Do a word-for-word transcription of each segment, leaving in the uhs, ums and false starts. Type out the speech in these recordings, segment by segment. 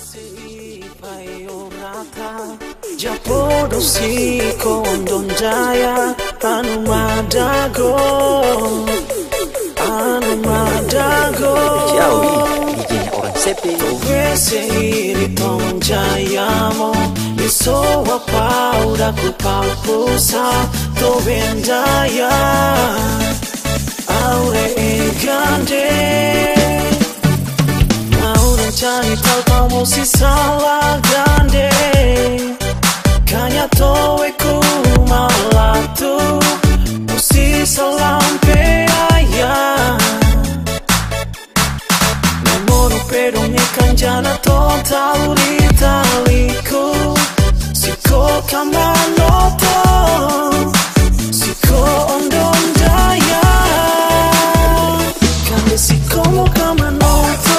Se fai orata già produci con Don Jaya anu madago anu madago jauh bijinya orang sepi dove sei ritorniamo e so apa udah ku pausa dove andaya aure e grande Cari tal como si salah grande Kanya toe ku malatu Musi salampe aya Namoro pero ni kanjana total ritaliku Siko kamanoto Siko ondon daya Kande siko mo kamanoto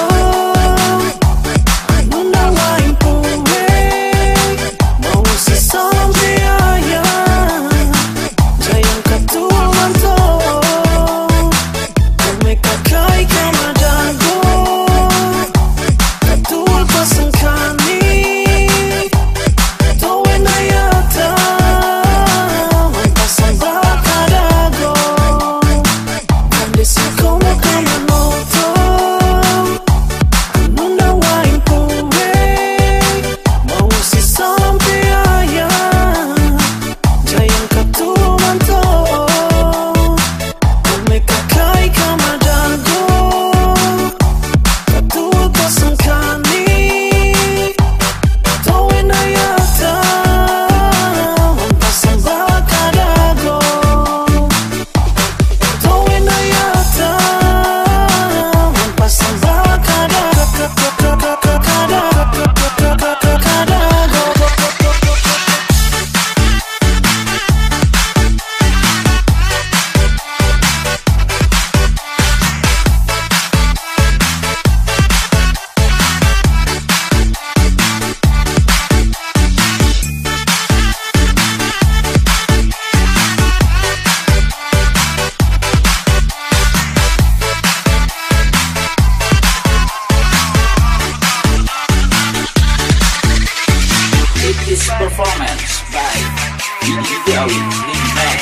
Performance by Joey Limbang.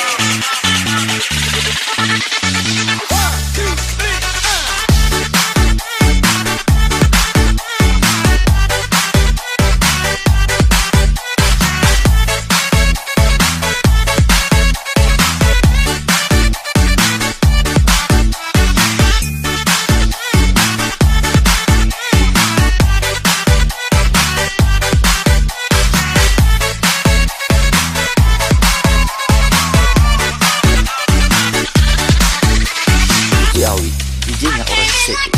Bijinya orang sepi